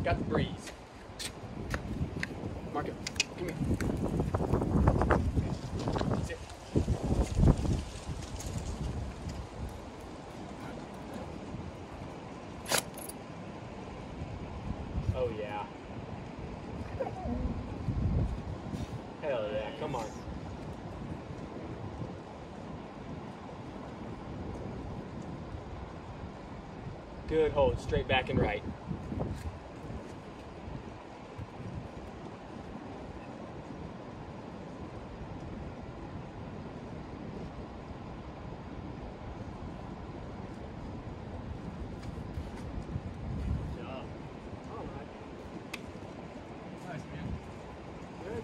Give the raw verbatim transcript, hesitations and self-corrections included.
Got the breeze. Mark it. Come here. Sit. Oh yeah. Hell yeah, come on. Good hold, straight back and right.